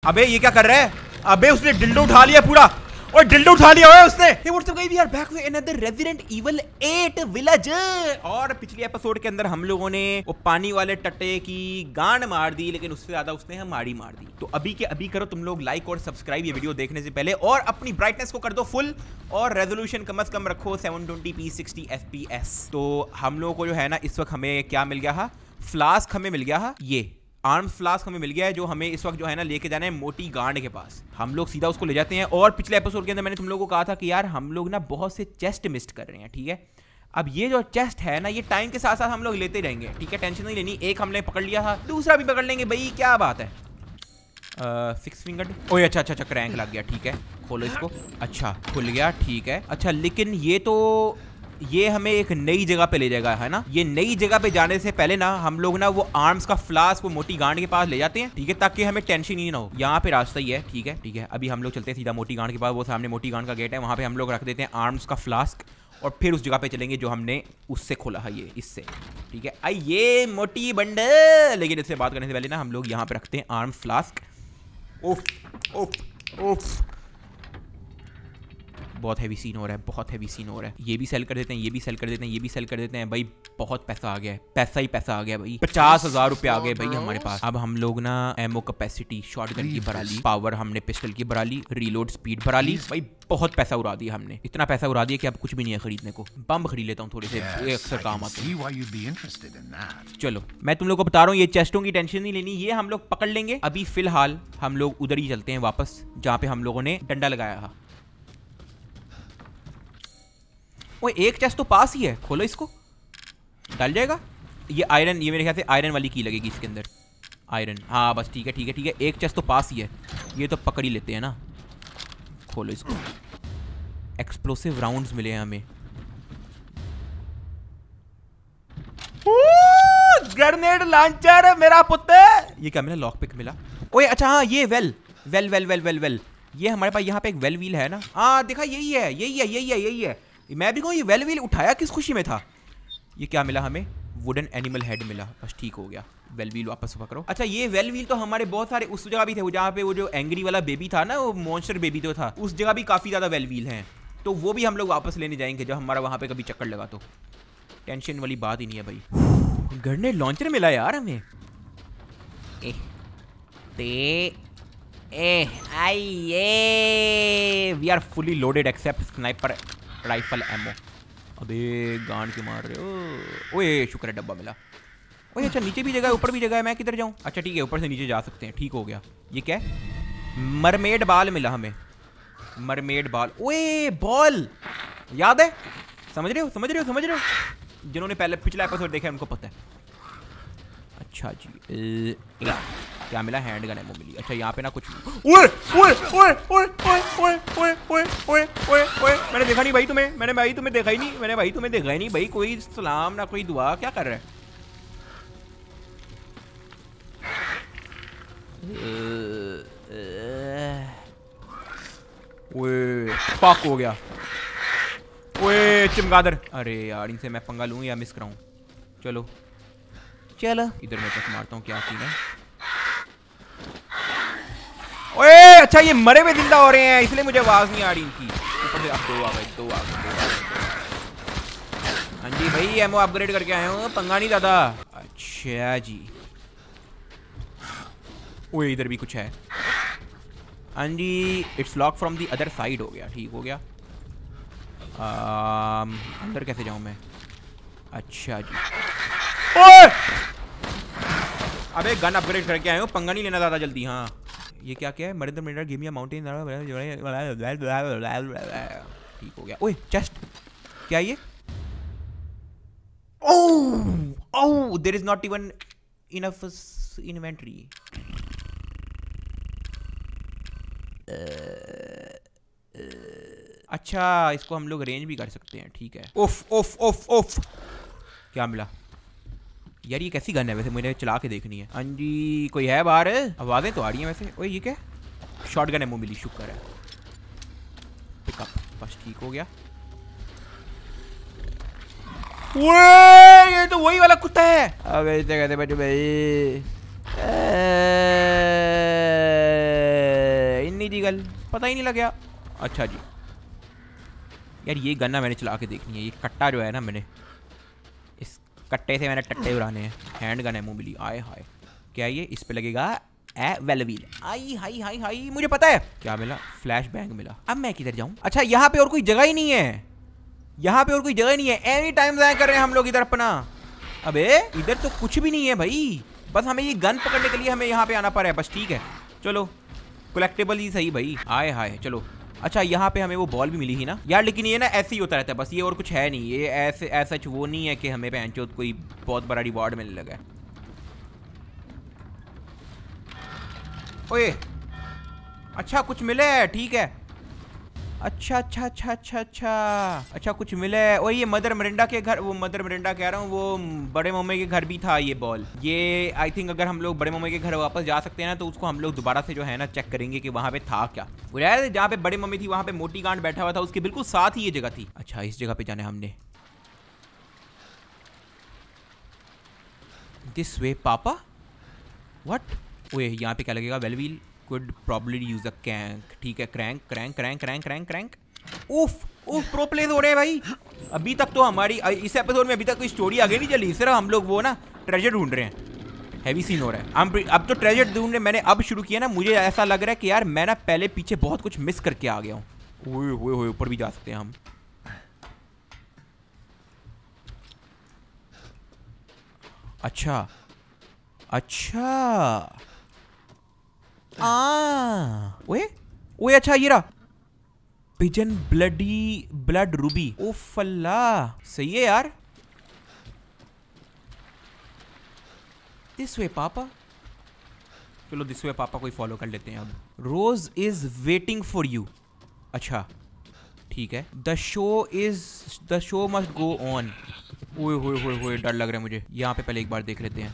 अबे ये क्या कर रहा है? अबे उसने डिल्डो उठा लिया पूरा, और डिल्डो उठा लिया है उसने। Hey, what's up guys? We are back with another Resident Evil 8 Village। और पिछले एपिसोड के अंदर हम लोगों ने वो पानी वाले टट्टे की गांड मार दी, लेकिन उससे ज्यादा उसने हमारी मार दी। तो अभी के अभी करो तुम लोग लाइक और सब्सक्राइब ये वीडियो देखने से पहले, और अपनी ब्राइटनेस को कर दो फुल, और रेजोल्यूशन कम से कम रखो 720p 60 fps। तो हम लोगों को जो है ना इस वक्त हमें क्या मिल गया है? फ्लास्क हमें मिल गया है, ये आर्म्स फ्लास्क हमें मिल गया है, जो हमें इस वक्त जो है ना लेके जाना है मोटी गांड के पास। हम लोग सीधा उसको ले जाते हैं। और पिछले एपिसोड के अंदर मैंने तुम लोगों को कहा था कि यार हम लोग ना बहुत से चेस्ट मिस कर रहे हैं, ठीक है। अब ये जो चेस्ट है ना, ये टाइम के साथ साथ हम लोग लेते रहेंगे, ठीक है, टेंशन नहीं लेनी। एक हमने पकड़ लिया था, दूसरा भी पकड़ लेंगे भाई, क्या बात है। 6 फिंगर्ड, ओए अच्छा अच्छा अच्छा, क्रैंक लग गया, ठीक है। खोलो इसको, अच्छा खुल गया, ठीक है। अच्छा लेकिन ये हमें एक नई जगह पे ले जाएगा, है ना। ये नई जगह पे जाने से पहले ना हम लोग ना वो आर्म्स का फ्लास्क वो मोटी गांड के पास ले जाते हैं, ठीक है, ताकि हमें टेंशन ही ना हो। यहाँ पे रास्ता ही है, ठीक है ठीक है। अभी हम लोग चलते हैं सीधा मोटी गांड के पास, वो सामने मोटी गांड का गेट है, वहाँ पे हम लोग रख देते हैं आर्म्स का फ्लास्क, और फिर उस जगह पे चलेंगे जो हमने उससे खोला है, ये इससे, ठीक है। आइए मोटी बंडल। लेकिन इससे बात करने से पहले ना हम लोग यहाँ पे रखते हैं आर्म फ्लास्क। उफ उफ उफ, बहुत हैवी सीन हो रहा है, बहुत हैवी सीन हो रहा है। ये भी सेल कर देते हैं, ये भी सेल कर देते हैं, ये भी सेल कर देते हैं भाई। बहुत पैसा आ गया है, पैसा ही पैसा आ गया भाई। 50,000 रुपए आ गए भाई हमारे पास। अब हम लोग ना एमो कैपेसिटी शॉटगन की बढ़ा ली, पावर हमने पिस्टल की बढ़ा ली, रीलोड स्पीड बढ़ा ली भाई। बहुत पैसा उड़ा दिया हमने, इतना पैसा उड़ा दिया कि अब कुछ भी नहीं है खरीदने को। बम खरीद लेता हूँ थोड़े से, अक्सर काम आते हैं। चलो मैं तुम लोग को बता रहा हूँ, ये चेस्टों की टेंशन नहीं लेनी, ये हम लोग पकड़ लेंगे। अभी फिलहाल हम लोग उधर ही चलते हैं वापस, जहाँ पे हम लोगों ने डंडा लगाया था। वो एक चेस्ट तो पास ही है, खोलो इसको, डाल जाएगा। ये आयरन, ये मेरे ख्याल से आयरन वाली की लगेगी इसके अंदर, आयरन। हाँ बस ठीक है ठीक है ठीक है, एक चेस्ट तो पास ही है, ये तो पकड़ ही लेते हैं ना। खोलो इसको। एक्सप्लोसिव राउंड्स मिले हैं हमें। ग्रेनेड लॉन्चर मेरा पुत्र। ये क्या मिला? लॉक पिक मिला। ओए अच्छा हाँ, ये well well well well well well, ये हमारे पास यहाँ पे एक वेल व्हील है ना। हाँ देखा, यही है यही है यही है यही है। मैं भी कहूँ ये वेल व्हील उठाया किस खुशी में था। ये क्या मिला हमें? वुडन एनिमल हेड मिला, बस ठीक हो गया। वेल व्हील वापस पकड़ो। अच्छा ये वेल व्हील तो हमारे बहुत सारे उस जगह भी थे, जहाँ पे वो जो एंग्री वाला बेबी था ना, वो मॉन्स्टर बेबी तो था, उस जगह भी काफी ज्यादा वेल व्हील हैं। तो वो भी हम लोग वापस लेने जाएंगे जब हमारा वहाँ पे कभी चक्कर लगा तो। टेंशन वाली बात ही नहीं है भाई। ग्रेनेड लॉन्चर मिला यार हमें। We are fully loaded except sniper rifle ammo. अबे गांड के मार रहे हो। ओए शुक्र है डब्बा मिला। ओए अच्छा नीचे भी जगह है, ऊपर भी जगह है, मैं किधर जाऊं? अच्छा ठीक है, ऊपर से नीचे जा सकते हैं, ठीक हो गया। ये क्या है? मरमेड बाल मिला हमें, मरमेड बाल। ओए बॉल याद है, समझ रहे हो समझ रहे हो समझ रहे हो, जिन्होंने पहले पिछला एपिसोड देखा है उनको पता है। अच्छा जी क्या मिला? हैंड गन एमो मिली। अच्छा यहाँ पे ना कुछ, ओए ओए ओए ओए ओए ओए ओए ओए ओए ओए ओए, मैंने देखा नहीं भाई तुम्हें, मैंने भाई तुम्हें देखा ही नहीं, मैंने भाई तुम्हें देखा ही नहीं भाई। कोई सलाम ना कोई दुआ, क्या कर रहा है? ओए पाक हो गया। ओए चिमगादड़, अरे यार इनसे मैं पंगा लूं या मिस कराऊं? चलो चलो इधर मैं टच मारता हूँ, क्या सीन है? ओए अच्छा ये मरे हुए जिंदा हो रहे हैं, इसलिए मुझे आवाज नहीं आ रही इनकी। ऊपर से अब दो आ गए, दो आ गए। हाँ जी भाई एमओ अपग्रेड करके आए हो, पंगा नहीं दादा। अच्छा जी, ओए इधर भी कुछ है। हाँ जी, it's lock from the other side हो गया, ठीक हो गया। अंदर कैसे जाऊं मैं? अच्छा जी, ओए अबे गन अपग्रेड करके आए हो, पंगा नहीं लेना दादा जल्दी। हाँ ये क्या क्या है? मरिंदर मिनर गिव मी अ माउंटेन, ठीक हो गया। ओए चेस्ट, क्या ये? Oh oh, there is not even enough inventory. अच्छा इसको हम लोग अरेंज भी कर सकते हैं, ठीक है। उफ उफ उफ उफ, क्या मिला यार? ये कैसी गन है वैसे, मुझे चला के देखनी है। हाँ जी कोई है बाहर? आवाजें तो आ रही हैं वैसे। ओए ये क्या? शॉटगन एमो मिली, शुक्र है। पिकअप, बस ठीक हो गया। ये तो वही वाला कुत्ता है। अबे इसे कहते बच्चे भाई। नहीं थी गल, पता ही नहीं लग गया। अच्छा जी यार ये गन ना मैंने चला के देखनी है। ये कट्टा जो है ना, मैंने इस कट्टे से मैंने टट्टे उड़ाने हैं। हैंड गन है मुँह मिली। आए हाय क्या ये, इस पे लगेगा वेलवील। आई हाई हाई हाई, मुझे पता है क्या मिला, फ्लैश बैंग मिला। अब मैं किधर जाऊं? अच्छा यहाँ पे और कोई जगह ही नहीं है, यहाँ पे और कोई जगह नहीं है। एनी टाइम जाया कर रहे हैं हम लोग इधर अपना। अबे इधर तो कुछ भी नहीं है भाई, बस हमें ये गन पकड़ने के लिए हमें यहाँ पे आना पड़ा है बस। ठीक है चलो, कलेक्टेबल ही सही भाई। आए हाय चलो। अच्छा यहाँ पे हमें वो बॉल भी मिली थी ना यार, लेकिन ये ना ऐसे ही होता रहता है बस, ये और कुछ है नहीं। ये ऐसे ऐसा वो नहीं है कि हमें पैंचोत कोई बहुत बड़ा रिवॉर्ड मिलने लगा है। ओए अच्छा कुछ मिले है, ठीक है। अच्छा अच्छा अच्छा अच्छा अच्छा अच्छा कुछ मिले है। ओए ये मदर मिरिंडा के घर, वो मदर मिरिंडा कह रहा हूँ, वो बड़े मम्मी के घर भी था ये बॉल। ये आई थिंक अगर हम लोग बड़े मम्मी के घर वापस जा सकते हैं ना, तो उसको हम लोग दोबारा से जो है ना चेक करेंगे कि वहाँ पे था क्या। यार जहाँ पे बड़ी मम्मी थी वहाँ पे मोटी गांड बैठा हुआ था, उसके बिल्कुल साथ ही ये जगह थी। अच्छा इस जगह पे जाना है हमने। दिस वे पापा। व्हाट? ओए यहाँ पे क्या लगेगा, वेलवील could probably use a crank। ठीक है crank crank crank crank crank crank. उफ उफ प्रो प्लेस हो रहे हैं भाई। अभी तक तो हमारी इस एपिसोड में अभी तक कोई स्टोरी आगे नहीं चली, सिर्फ हम लोग वो ना ट्रेजर ढूंढ रहे हैं। हैवी सीन हो रहा है। हम अब तो ट्रेजर ढूंढने मैंने अब शुरू किया ना, मुझे ऐसा लग रहा है कि यार मैं ना पहले पीछे बहुत कुछ मिस करके आ गया हूँ। ओए ओए ओए ऊपर भी जा सकते हैं हम। अच्छा अच्छा ओए ओए अच्छा ये रहा पिजन ब्लड रूबी। ओफ अल्लाह सही है यार। दिस वे पापा। चलो दिस वे पापा को ही फॉलो कर लेते हैं अब। Rose is waiting for you. अच्छा ठीक है। The show must go on. ओए होए होए होए डर लग रहा है मुझे। यहाँ पे पहले एक बार देख लेते हैं।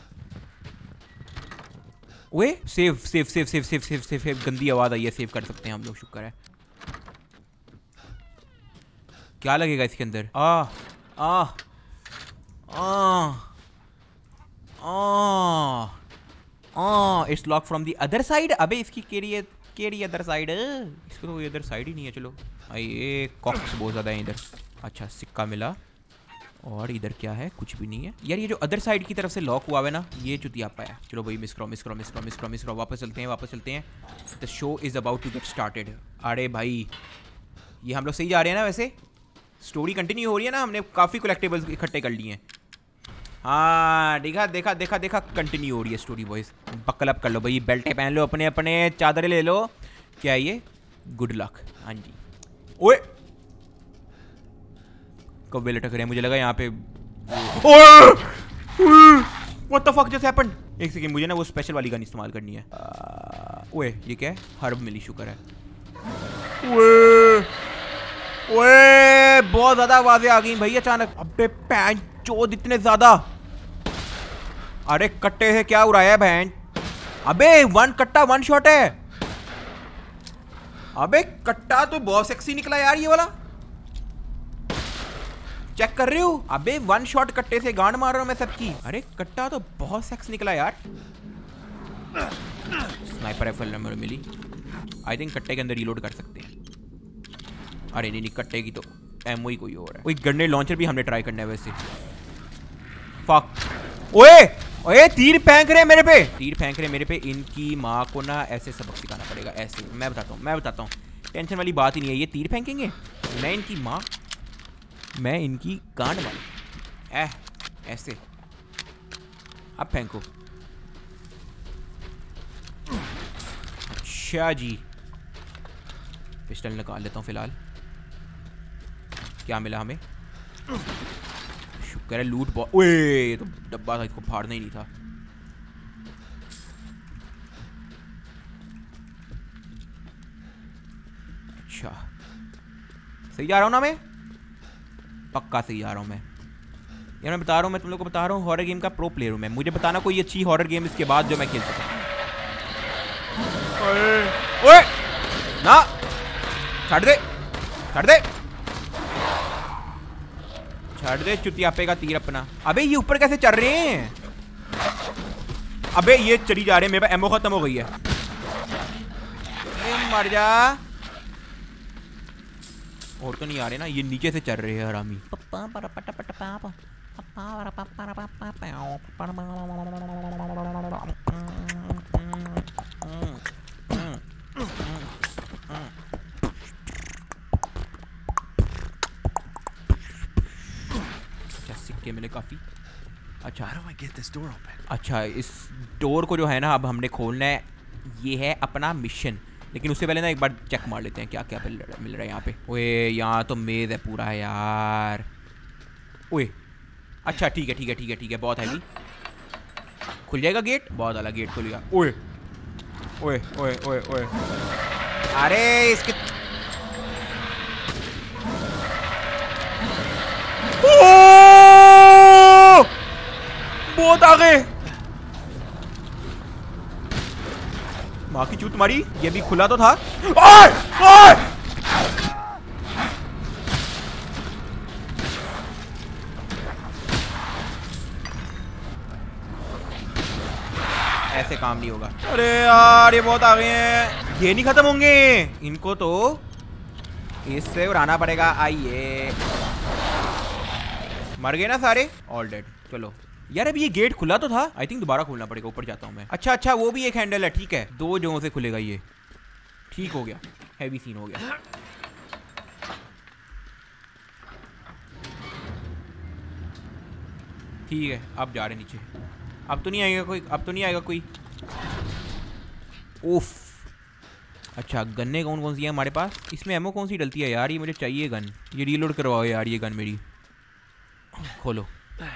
ओए save save save save save save save save. गंदी आवाज आई है, सेव कर सकते हैं हम लोग, शुक्र है। क्या लगेगा इसके अंदर? आ आ आ आ आ it's lock from the other side. अबे इसकी केड़ी अदर साइड? इसको तो अदर साइड ही नहीं है। चलो ये कॉक्स बहुत ज्यादा है इधर। अच्छा सिक्का मिला। और इधर क्या है? कुछ भी नहीं है यार। ये जो अदर साइड की तरफ से लॉक हुआ है ना, ये चुतिया पाया। चलो भाई मिस करो। वापस चलते हैं। The show is about to get started. अरे भाई ये हम लोग सही जा रहे हैं ना? वैसे स्टोरी कंटिन्यू हो रही है ना, हमने काफ़ी कलेक्टेबल्स इकट्ठे कर लिए हैं। हाँ देखा कंटिन्यू हो रही है स्टोरी। बॉयज बकल अप कर लो भाई, बेल्टे पहन लो, अपने चादरें ले लो। क्या ये? Good luck. हाँ जी। ओए कब्बे लटक रहे हैं, मुझे लगा यहाँ पे। What the fuck just happened? एक सेकंड, मुझे ना वो स्पेशल वाली गन इस्तेमाल करनी है। ओए ये क्या है? हर्ब मिली, शुक्र है। ओए बहुत ज्यादा आवाजें आ गई भाई अचानक। अबे पैंट चोद इतने ज्यादा। अरे कट्टे से क्या उड़ाया है बहन? अबे वन कट्टा वन शॉट है। अबे कट्टा तो बहुत सेक्सी निकला यार ये वाला। चेक कर रहे हो? अबे वन शॉट कट्टे से गांड मार रहा हूं मैं सबकी। अरे कट्टा तो बहुत सेक्स निकला यार। स्नाइपर राइफल नंबर मिली। आई थिंक कट्टे के अंदर रीलोड कर सकते हैं। अरे नहीं कट्टे की तो एमओ ही कोई और है। कोई ग्रेनेड लॉन्चर भी हमने ट्राई करना है वैसे। फक। ओए तीर फेंक रहे मेरे पे। इनकी माँ को ना ऐसे सबक सिखाना पड़ेगा। ऐसे मैं बताता हूँ। टेंशन वाली बात ही नहीं है। ये तीर फेंकेंगे, मैं इनकी गांड मारूं। ऐसे। अब फेंको। अच्छा जी पिस्टल निकाल लेता हूं फिलहाल। क्या मिला हमें? शुक्र है लूट बॉक्स। ओए ये तो डब्बा था, इसको फाड़ना ही नहीं था। अच्छा सही जा रहा हूं ना मैं? पक्का सही जा रहा हूं मैं यार। मैं बता रहा हूं, मैं तुम लोग को बता रहा हूं, हॉरर गेम का प्रो प्लेयर हूं मैं। मुझे बताना कोई अच्छी हॉरर गेम इसके बाद जो मैं खेल सकूं। ओए ना छाड़ दे चुतियापे का तीर अपना। अबे ये ऊपर कैसे चढ़ रहे हैं? अबे ये चली जा रहे हैं। मेरे पास एमओ खत्म हो गई है। मर जा। और तो नहीं आ रहे ना, ये नीचे से चल रहे हैं हरामी। सिक्के मिले काफी। अच्छा अच्छा, इस डोर को जो है ना अब हमने खोलना है। ये है अपना मिशन, लेकिन उससे पहले ना एक बार चेक मार लेते हैं क्या क्या मिल रहा है यहाँ पे। ओए यहाँ तो मेज है पूरा है यार। ओए अच्छा ठीक है ठीक है ठीक है ठीक है, बहुत हैवी। खुल जाएगा गेट, बहुत वाला गेट खुल गया। ओए ओए ओए ओए ओए, अरे इसके बहुत आ गए। माँ की चूत तुम्हारी, ये भी खुला तो था। ओए ओए ऐसे काम नहीं होगा। अरे यार ये बहुत आ गए हैं, ये नहीं खत्म होंगे। इनको तो इससे उड़ाना पड़ेगा। आइए, मर गए ना सारे, ऑल डेड। चलो यार अभी ये गेट खुला तो था, आई थिंक दोबारा खोलना पड़ेगा। ऊपर जाता हूँ मैं। अच्छा अच्छा, वो भी एक हैंडल है, ठीक है। 2 जगहों से खुलेगा ये, ठीक हो गया। हैवी सीन हो गया। ठीक है, अब जा रहे नीचे। अब तो नहीं आएगा कोई, अब तो नहीं आएगा कोई। उफ, अच्छा गन्ने कौन कौन सी है हमारे पास? इसमें एमओ कौन सी डलती है यार? ये मुझे चाहिए गन। ये रीलोड करवाओ यार, ये गन मेरी। खोलो।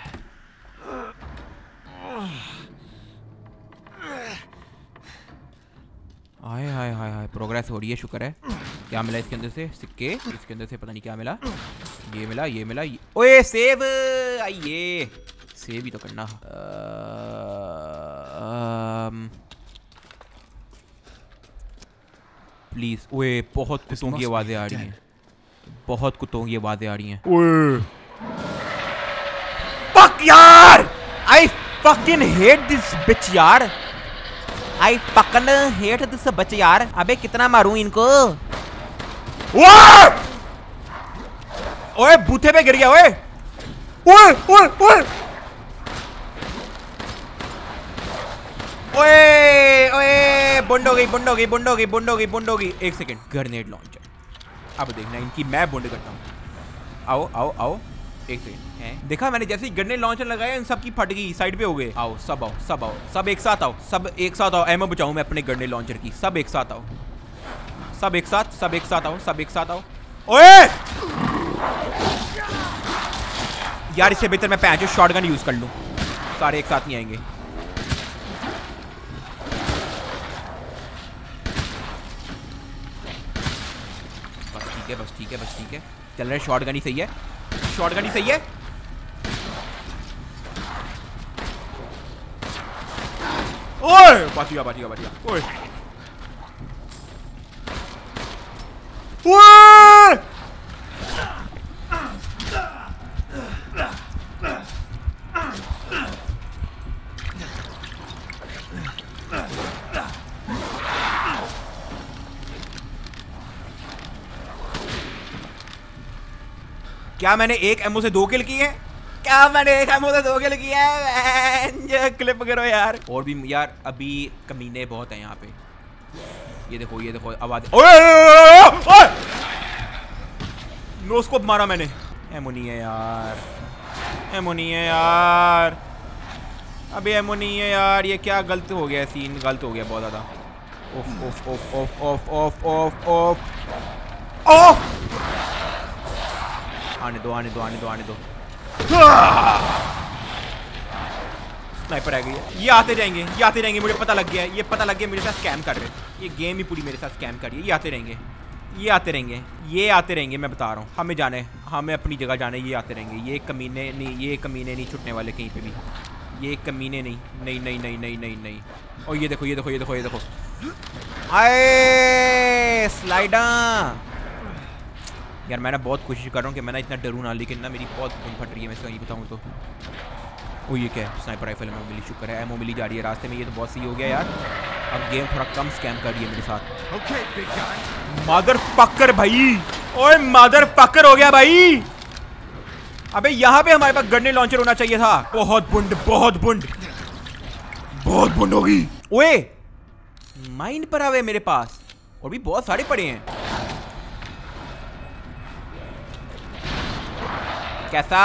हाय हाय हाय हाय, प्रोग्रेस हो रही है, शुक्र है। क्या मिला इसके अंदर से? सिक्के। इसके अंदर से पता नहीं क्या मिला। ये मिला, ये मिला। ओए सेव, आइए सेव ही तो करना। प्लीज। ओए बहुत कुत्तों की आवाजें आ रही हैं, बहुत कुत्तों की आवाजें आ रही हैं। ओए फक यार, I fucking hate this bitch यार। I fucking hate this bitch यार। अबे कितना मारूं इनको? ओए बूथे पे गिर गया। ओए ओए ओए ओए ओए ओए, बुंड हो गई, बुंड हो गई, बुंड हो गई, बुंड हो गई, बुंड हो गई। एक सेकंड, ग्रेनेड लॉन्चर। अब देखना इनकी मैं बुंड करता हूँ। आओ आओ आओ, एक सेकंड है। देखा मैंने जैसे ही ग्रेनेड लॉन्चर लगाया, इन सब की फट गई, साइड पे हो गए। आओ सब आओ, सब आओ, सब एक साथ आओ, सब एक साथ आओ। एमओ बचाऊं मैं अपने ग्रेनेड लॉन्चर की। सब एक साथ आओ, सब एक साथ, सब एक साथ आओ, सब एक साथ आओ। ओए यार, इससे बेहतर मैं पैंचो शॉटगन यूज कर लूं। सारे एक साथ नहीं आएंगे। बस ठीक है, बस ठीक है, बस ठीक है। चल रहे, शॉटगन ही सही है, शॉटगन ही सही है। ओए बच गया, बच गया, बच गया। ओए ओए क्या मैंने एक एमओ से 2 किल किए हैं? क्या मैंने एक एमओ से 2 किल किए हैं? क्लिप करो यार। और भी यार, अभी कमीने बहुत हैं यहाँ पे। ये देखो, ये देखो आवाज। ओए नो स्कोप मारा मैंने। एमओ नहीं है यार, एमओ नहीं है यार, अभी एमओ नहीं है यार। ये क्या गलत हो गया, सीन गलत हो गया बहुत ज्यादा। ओफ ओफ ओफ ओफ ओफ ओफ ओफ ओफ ओफ, आने दो, आने दो, आने दो, आने दो। स्नाइपर आ गई है। ये आते जाएंगे, ये आते रहेंगे, मुझे पता लग गया है। ये पता लग गया मेरे साथ स्कैम कर रहे हैं। ये गेम ही पूरी मेरे साथ स्कैम कर रही है। ये आते रहेंगे, ये आते रहेंगे, ये आते रहेंगे। मैं बता रहा हूँ, हमें जाने, हमें अपनी जगह जाने। ये आते रहेंगे, ये कमीने नहीं, ये कमीने नहीं छुटने वाले कहीं पे भी। ये कमीने नहीं, नहीं नहीं नहीं नहीं नहीं नहीं। और ये देखो, ये देखो, ये देखो, ये देखो। आए स्लाइडा यार, मैं ना बहुत कोशिश कर रहा हूँ कि मैं ना इतना डरूँ ना, लेकिन ना मेरी बहुत खून फट रही है, मैं सही बताऊँ तो। ओ ये क्या है? स्नाइपर राइफल एमो मिली, शुक्र है एमो मिली जा रही है रास्ते में। ये तो बहुत सही हो गया यार। अब गेम थोड़ा कम स्कैम कर रही है मेरे साथ। मदर पक्कर भाई, ओए मदर पक्कर हो गया भाई। अबे यहाँ पे हमारे पास गन्ने लॉन्चर होना चाहिए था। बहुत बुंड, बहुत बुंड, बहुत बुंड होगी। ओए माइन पर आवे मेरे पास, और भी बहुत सारे पड़े हैं। कैसा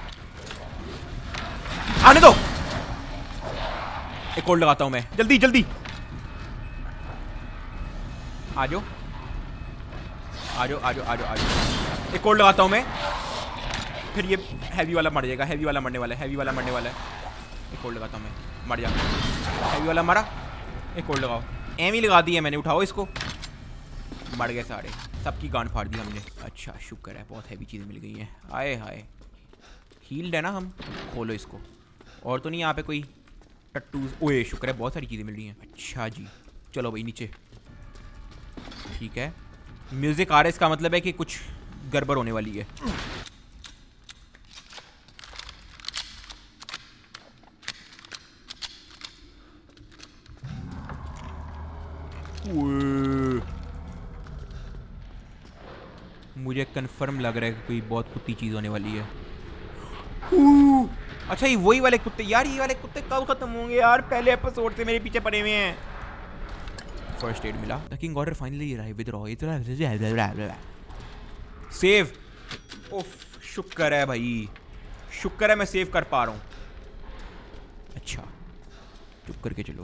आने दो, एक और लगाता हूं मैं। जल्दी जल्दी आ जाओ, आ जाओ, आ जाओ, आ जाओ, आ जाओ। एक और लगाता हूं मैं, फिर ये हैवी वाला मर जाएगा। हैवी वाला मरने वाला है, हैवी वाला मरने वाला है। एक और लगाता हूं मैं, मर जा। हैवी वाला मरा, एक और लगाओ। एम ही लगा दी है मैंने, उठाओ इसको। मर गए सारे, सबकी गांड फाड़ दी हमने। अच्छा शुक्र है, बहुत हैवी चीज़ें मिल गई हैं। आए हाय, हील्ड है ना हम। खोलो इसको। और तो नहीं यहाँ पे कोई टट्टू? ओए शुक्र है, बहुत सारी चीज़ें मिल रही हैं। अच्छा जी, चलो भाई नीचे। ठीक है, म्यूजिक आ रहा है, इसका मतलब है कि कुछ गड़बड़ होने वाली है। मुझे कंफर्म लग रहा है कि कोई बहुत कुत्ती चीज होने वाली है। अच्छा ये वही वाले कुत्ते यार, ये वाले कुत्ते कब खत्म होंगे यार? पहले एपिसोड से मेरे पीछे पड़े हुए हैं। फर्स्ट एड मिला। The king order finally arrive with raw. Save. ओफ शुक्र है भाई, शुक्र है मैं सेव कर पा रहा हूँ। अच्छा चुप करके चलो।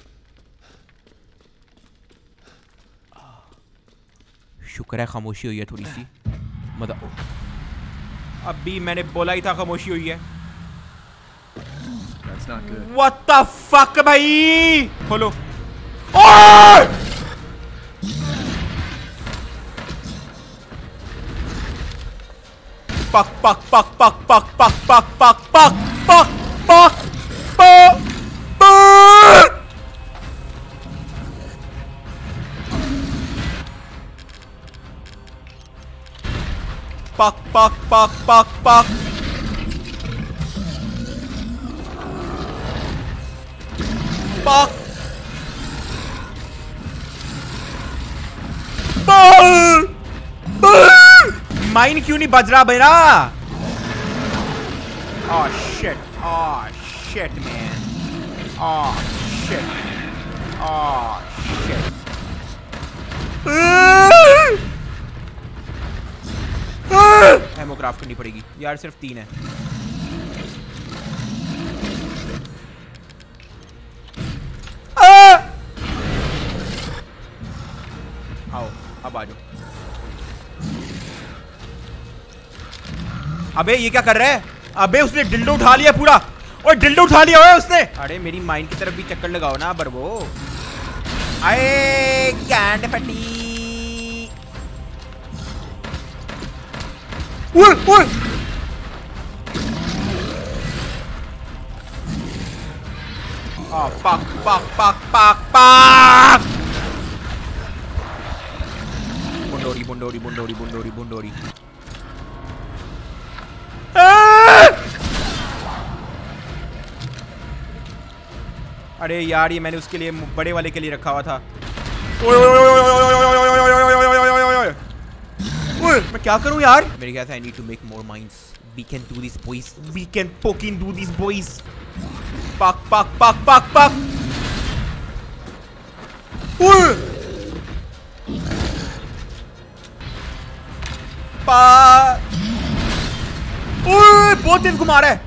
शुक्र है खामोशी हुई है थोड़ी सी। मतलब अभी मैंने बोला ही था खामोशी हुई है। What the fuck भाई? खोलो। पक पक पक पक पक पक पक पक पक पक पक पक। पक पक पक पक पक। पक। माइन क्यों नहीं बज रहा मेरा? Oh shit, oh shit man, oh shit, oh shit. Ammo craft करनी पड़ेगी यार, सिर्फ 3 है। आओ अब आ जाओ। अबे ये क्या कर रहा है? अबे उसने डिल्डो उठा लिया पूरा। और डिल्डो उठा लिया है उसने। अरे मेरी माइंड की तरफ भी चक्कर लगाओ ना बरबो। आए कैंड फटी। पक पक पक पक पक। बुंडोरी बुंडोरी बुंडोरी बुंडोरी बुंडोरी। अरे यार ये मैंने उसके लिए, बड़े वाले के लिए रखा हुआ था। मैं क्या करूं यार? मेरे ख्याल से I need to make more mines. We can do this boys, we can fucking do this boys. पक पक पक पक पक। बहुत तेज घुमा रहा है।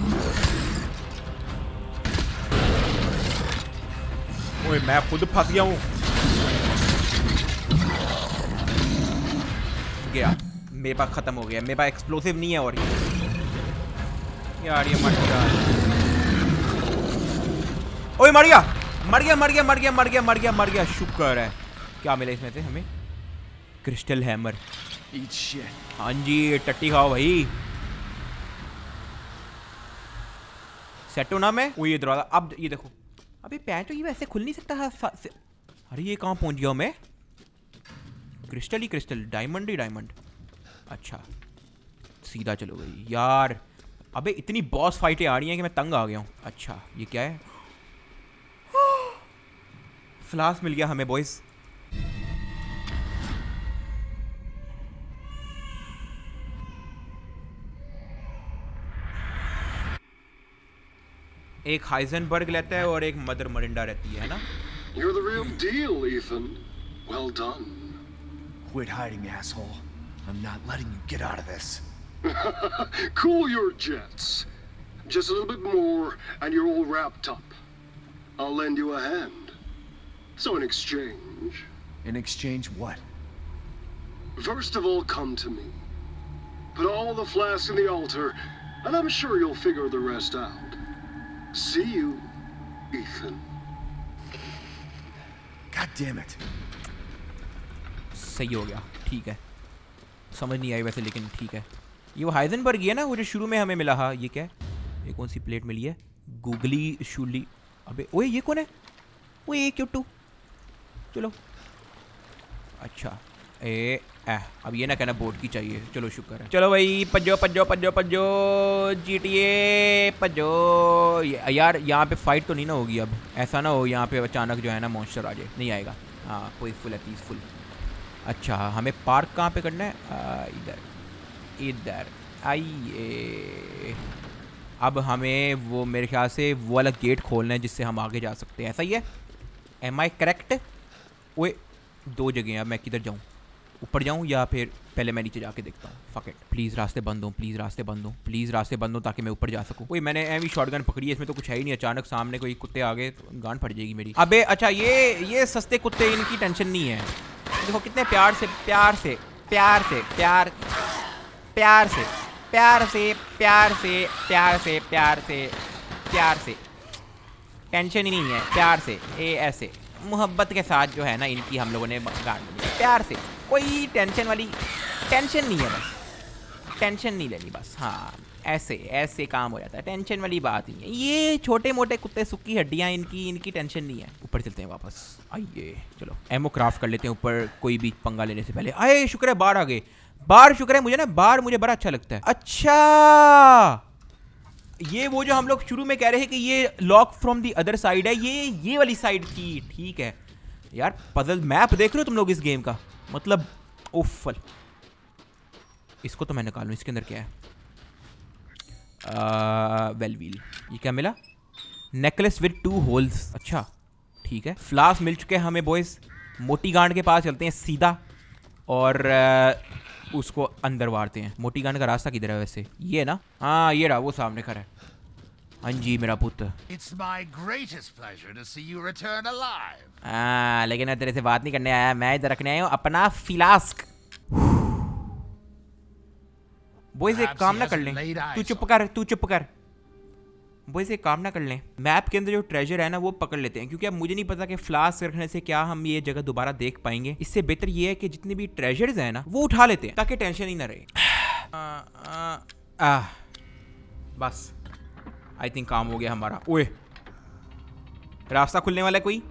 ओए मैं खुद फंस गया हूं। गया, मेरे पास खत्म हो गया। मेरे पास एक्सप्लोसिव नहीं है। और यार ये मर गया। ओए मर गया, मर गया, मर गया, मर गया, मर गया, मर गया, मर गया। शुक्र है। क्या मिला इसमें से हमें? Crystal hammer. हाँ जी टट्टी खाओ भाई। सेट हो ना मैं। वो ये दरवाजा, अब ये देखो। अबे पैंट तो ये वैसे खुल नहीं सकता है। अरे ये कहाँ पहुंच गया मैं? क्रिस्टल ही क्रिस्टल, डायमंड ही डायमंड। अच्छा सीधा चलो भाई यार। अबे इतनी बॉस फाइटें आ रही हैं कि मैं तंग आ गया हूँ। अच्छा ये क्या है? फ्लास्क मिल गया हमें बॉयज। एक हाइजेनबर्ग लेता है और एक मदर मरिंडा रहती है ना? You're the real deal, Ethan. Well done. Quit hiding, asshole. I'm not letting you get out of this. Cool your jets. Just a little bit more and you're all wrapped up. I'll lend you a hand. So in exchange... In exchange what? First of all, come to me. Put all the flasks in the altar, and I'm sure you'll figure the rest out. See you, Ethan. God damn it. सही हो गया, ठीक है। समझ नहीं आई वैसे, लेकिन ठीक है। ये वो हाइजेनबर्ग है ना, वो जो शुरू में हमें मिला। हाँ ये क्या है? ये कौन सी प्लेट मिली है? गूगली शूली। अबे ओए ये कौन है? वो ये क्यों? चलो अच्छा अब ये ना कहना बोर्ड की चाहिए। चलो शुक्र है। चलो भाई पज्जो पज्जो पज्जो पज्जो GTA पज्जो। यार यहाँ पे फाइट तो नहीं ना होगी अब? ऐसा ना हो यहाँ पे अचानक जो है ना मॉन्स्टर आ जाए। नहीं आएगा। हाँ पीसफुल है, पीसफुल। अच्छा हमें पार्क कहाँ पे करना है? इधर इधर आइए। अब हमें वो मेरे ख्याल से वो वाला गेट खोलना है जिससे हम आगे जा सकते हैं। ऐसा ही है? Am I correct? ओए दो जगह हैं। अब मैं किधर जाऊँ? ऊपर जाऊँ या फिर पहले मैं नीचे जाके देखता हूँ? Fuck it. प्लीज़ रास्ते बंद हो, प्लीज़ रास्ते बंद हो, प्लीज़ रास्ते बंद हो ताकि मैं ऊपर जा सकूँ। कोई मैंने एवी शॉटगन पकड़ी है, इसमें तो कुछ है ही नहीं। अचानक सामने कोई कुत्ते आ गए तो गांड फट जाएगी मेरी। अबे अच्छा ये सस्ते कुत्ते, इनकी टेंशन नहीं है। देखो कितने प्यार से प्यार से प्यार से प्यार प्यार से प्यार से प्यार से प्यार से प्यार से प्यार से टेंशन ही नहीं है। प्यार से ये ऐसे मोहब्बत के साथ जो है ना इनकी हम लोगों ने गांड दी प्यार से। कोई टेंशन वाली टेंशन नहीं है, बस टेंशन नहीं लेनी बस। हाँ ऐसे ऐसे काम हो जाता है, टेंशन वाली बात नहीं है। ये छोटे मोटे कुत्ते सुक्की हड्डियाँ, इनकी टेंशन नहीं है। ऊपर चलते हैं वापस। आइए चलो एमो क्राफ्ट कर लेते हैं ऊपर, कोई भी पंगा लेने से पहले। आए शुक्र है बाहर आ गए। बाहर शुक्र है, मुझे ना बाहर मुझे बड़ा अच्छा लगता है। अच्छा ये वो जो हम लोग शुरू में कह रहे हैं कि ये lock from the other side है, ये वाली साइड की। ठीक है यार, पजल मैप देख रहे हो तुम लोग इस गेम का? मतलब उफल। इसको तो मैं निकालूं, इसके अंदर क्या है? Well wheel. ये क्या मिला? Necklace with 2 holes. अच्छा ठीक है, फ्लास्क मिल चुके हैं हमें बॉयज। मोटी गांड के पास चलते हैं सीधा और उसको अंदर वारते हैं। मोटी गांड का रास्ता किधर है वैसे? ये है ना? हाँ ये रहा, वो सामने खड़ा है। हाँ जी मेरा पुत्र। It's my greatest pleasure to see you return alive. हाँ लेकिन मैं तेरे से बात नहीं करने आया, मैं इधर रखने आया हूँ अपना फ्लास्क। बॉयज एक काम ना कर लें? तू चुप कर, तू चुप कर। बॉयज एक काम ना कर लें? मैप के अंदर जो ट्रेजर है ना वो पकड़ लेते हैं, क्योंकि अब मुझे नहीं पता कि फ्लास्क रखने से क्या हम ये जगह दोबारा देख पाएंगे। इससे बेहतर ये है कि जितने भी ट्रेजर्स हैं ना वो उठा लेते हैं ताकि टेंशन ही ना रहे। बस आई थिंक काम हो गया हमारा। ओए रास्ता खुलने वाला है कोई?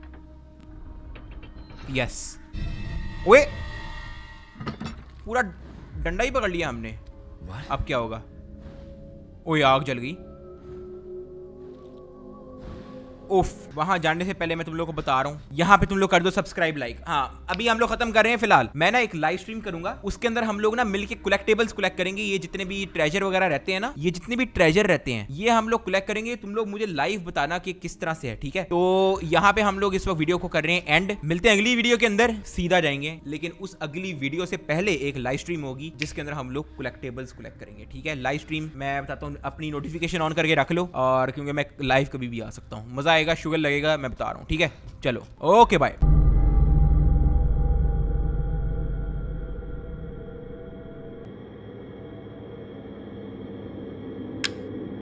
यस। ओए पूरा डंडा ही पकड़ लिया हमने। अब क्या होगा? ओए आग जल गई। उफ, वहां जाने से पहले मैं तुम लोगों को बता रहा हूँ, यहाँ पे तुम लोग कर दो सब्सक्राइब लाइक। हाँ अभी हम लोग खत्म कर रहे हैं फिलहाल। मैं ना एक लाइव स्ट्रीम करूंगा, उसके अंदर हम लोग ना मिलके कलेक्टेबल्स कलेक्ट करेंगे। ये जितने भी ट्रेजर वगैरह रहते हैं ना, ये जितने भी ट्रेजर रहते हैं ये हम लोग कलेक्ट करेंगे। तुम लोग मुझे लाइव बताना कि किस तरह से है, ठीक है? तो यहाँ पे हम लोग इस वक्त वीडियो को कर रहे हैं एंड। मिलते हैं अगली वीडियो के अंदर, सीधा जाएंगे। लेकिन उस अगली वीडियो से पहले एक लाइव स्ट्रीम होगी जिसके अंदर हम लोग कलेक्टेबल्स कलेक्ट करेंगे, ठीक है? लाइव स्ट्रीम मैं बताता हूँ, अपनी नोटिफिकेशन ऑन करके रख लो, और क्योंकि मैं लाइव कभी भी आ सकता हूँ, मजा आएगा, शुगर लगेगा, मैं बता रहा हूँ, ठीक है? चलो ओके बाय।